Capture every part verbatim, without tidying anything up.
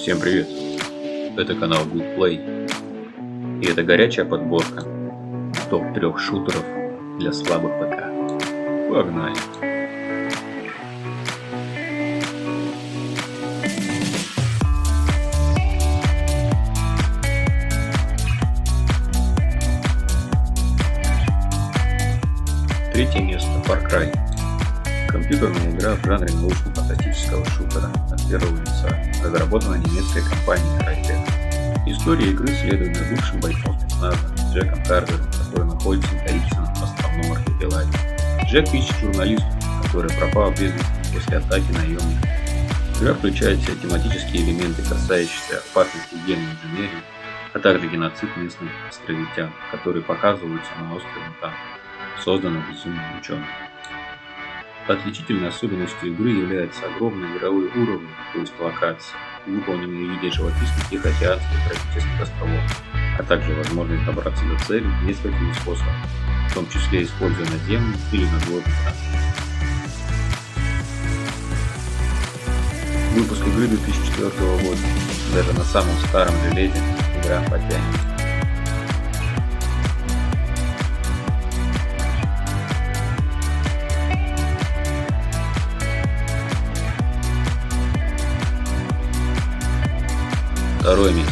Всем привет! Это канал Good Play, и это горячая подборка топ трех шутеров для слабых ПК. Погнали! Третье место — Far Cry. Компьютерная игра в жанре научно-фантастического шутера от первого лица, разработана немецкой компанией Crytek. История игры следует за бывшим бойцом спецназа Джеком Картером, который находится в Таитсоном островном архипелаге. Джек ищет журналисту, который пропал без вести после атаки наемников. Игра включает в себя тематические элементы, касающиеся опасности генной инженерии, а также геноцид местных островитян, которые показываются на острове Мутант, созданном безумным ученым. Отличительной особенностью игры являются огромные игровые уровни, то есть локации, выполненные в виде живописных тихоокеанских тропических островов, а также возможность добраться до цели несколькими способами, в том числе используя наземный или надводный транспорт. Выпуск игры две тысячи четвёртого года. Даже на самом старом железе игра потянет. Второе место.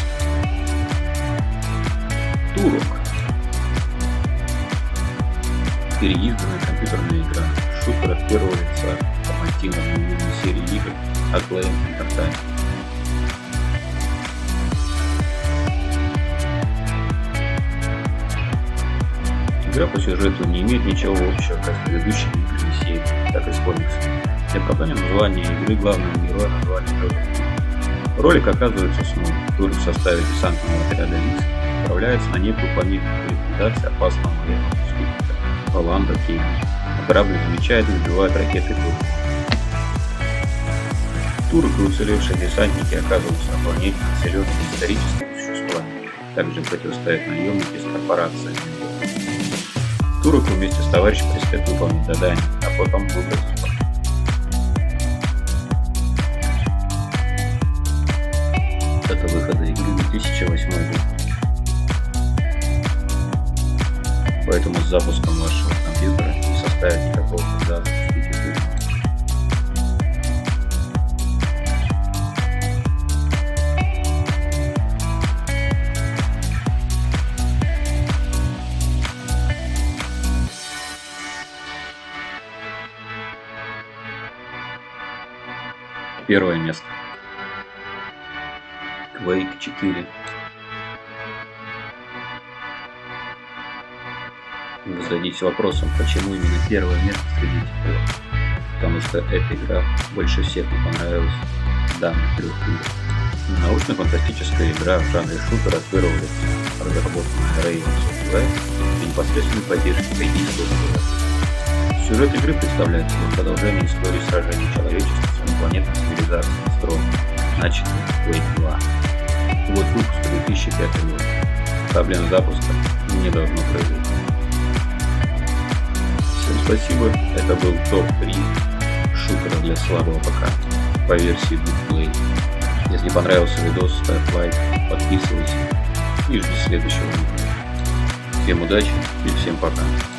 Турок. Переизданная компьютерная игра. Шутер от первого лица по мотивам любимой серии игр от Acclaim Entertainment. Игра по сюжету не имеет ничего общего как с предыдущими играми серии, так и с комиксами. Для оправдания названия игры главного героя назвали Джозеф. Ролик оказывается Сноу, который в составе десантного отряда Лис отправляется на некую планету для ликвидации опасного военного преступника Роланда Кейна. На корабле замечательно сбивают ракеты Турок. Турок и уцелевшие десантники оказываются на планете, населенной историческими существами. Также противостоят наемники с корпорацией. Турок вместе с товарищем предстоит выполнить задание, а потом выбраться. Дата выхода игры две тысячи восьмой год. Поэтому с запуском вашего компьютера не составит никакого труда запустить игру. Первое место. Quake четыре. Вы зададитесь вопросом, почему именно первое место среди трех. Потому что эта игра больше всех мне понравилась в данных трех игр. Научно-фантастическая игра в жанре шутера от первого лица, разработанная Raven Software и непосредственной поддержкой ай ди Software. Сюжет игры представляет собой продолжение истории сражений человечества с инопланетной цивилизацией Стром, начатой в Quake два. Вот выпуск две тысячи пятый год. Проблем запуска не должно произойти. Всем спасибо. Это был топ три шутера для слабого ПК по версии Good Play. Если понравился видос, ставь лайк, подписывайся и жди следующего видео. Всем удачи и всем пока.